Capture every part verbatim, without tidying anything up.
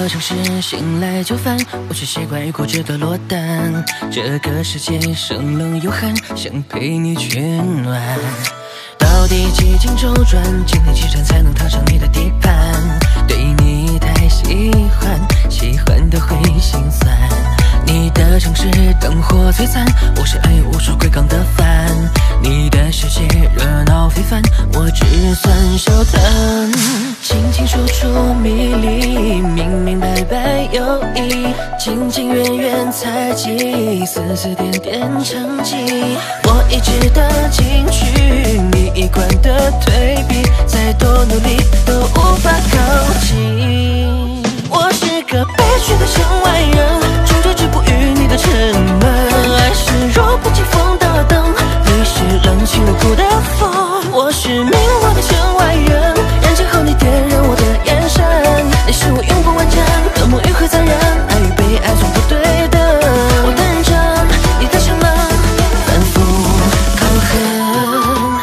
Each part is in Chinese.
个城市醒来就烦，我却习惯于固执的落单。这个世界生冷又寒，想陪你取暖。到底几经周转，经历几站才能踏上你的地盘？对你太喜欢，喜欢的会心酸。你的城市灯火璀璨，我是爱有无数归港的帆。你的世界热闹非凡，我只算小摊。清清楚楚迷离，明明白白有意，近近远远猜忌，丝丝点点成绩。我一直的进取，你一贯的退避，再多努力都无法靠近。我是个悲剧的城外人，终究止步于你的沉闷。爱是弱不禁风的灯，你是冷清如骨的风。我是迷惘的城外人，燃尽后你点燃我的眼神。你是我永不完整的梦与会残忍，爱与被爱从不对等。我等着你的沉沦，反复抗衡。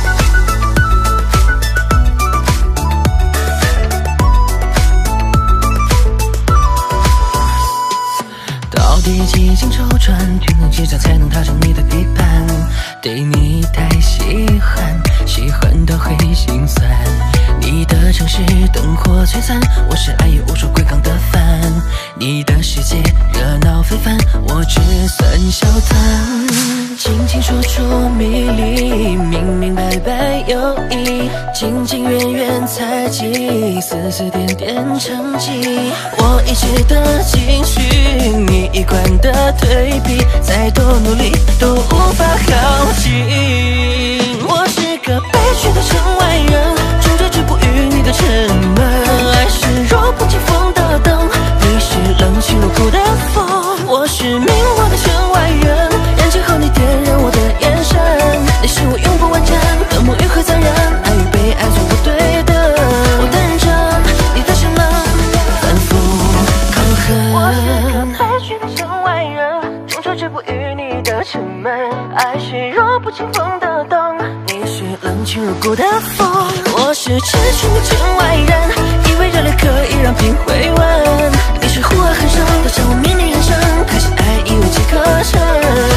到底几经周转，均衡几招才能踏上你的地盘？对你太喜欢，喜欢到会心酸。你的城市灯火璀璨，我是爱有无数归港的帆。你的世界热闹非凡，我只算小摊。清清楚楚迷离，明明白白有意，近近远远猜忌，丝丝点点成绩。我一直的进取，你一贯的退避，再多努力都无法靠近。我是个悲剧的城外人，终究止步于你的沉闷。爱是弱不禁风的灯，你是冷清如骨的风。我是迷惘的城外人，燃尽后你点燃我的眼神。你是我永不完整的梦与会残忍，爱与被爱从不对等。我等着你的沉沦，反复抗衡。我是个悲剧的城外人，终究止步于你的沉闷。爱是弱不禁风的灯，你是冷清如骨的风。我是痴情的城外人，以为热烈可以让冰回温。你是忽而很少的向我面临人生，可惜爱已无迹可乘。